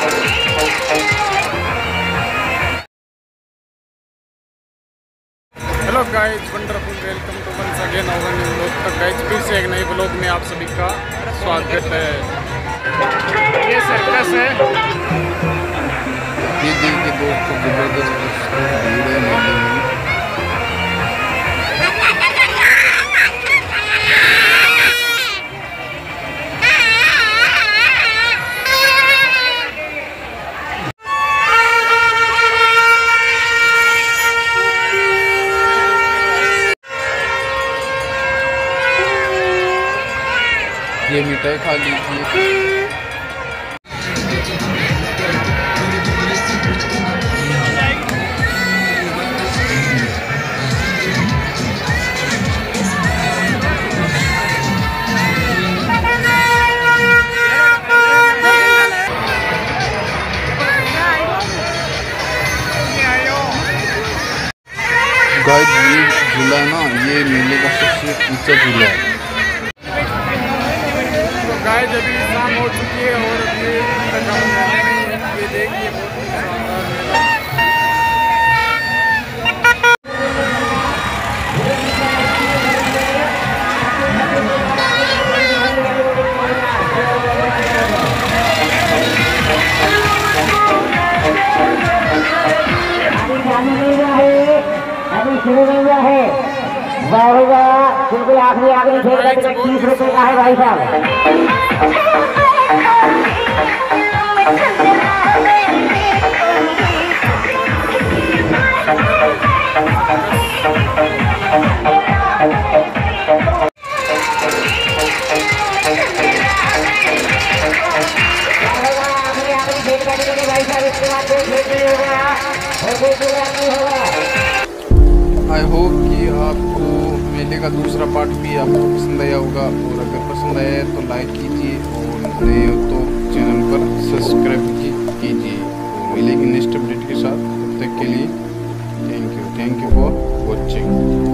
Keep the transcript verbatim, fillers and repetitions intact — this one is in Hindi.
Hello guys, wonderful welcome to once again our new blog. तक गाइज फिर से एक नए ब्लॉग में आप सभी का स्वागत है। ये सर्कस है, ये देखिए दोस्तों, जबरदस्त भीड़ है मेले में। ये मिठाई खा लीजिए। गाइस, ये झूला है ना, ये मेले का सबसे ऊंचा झूला है। तो गाइज अभी शाम हो चुकी है और अभी तक हम मेले में हैं। ये देखिए बहुत ही शानदार मेला। अभी शुरू नहीं हुआ है, होगा बिल्कुल आखिरी आखिरी खेल का टिकट तीस रुपए का है भाई साहब। आखिरी आखिरी खेल का टिकट भाई साहब, इसके बाद कोई खेल नहीं होगा और कोई प्रोग्राम नहीं होगा। आई होप कि आपको मेले का दूसरा पार्ट भी आपको पसंद आया होगा, और अगर पसंद आया है तो लाइक कीजिए और नए हो तो चैनल पर सब्सक्राइब कीजिए। तो मिलेंगे नेक्स्ट अपडेट के साथ, तब तक के लिए thank you thank you for watching.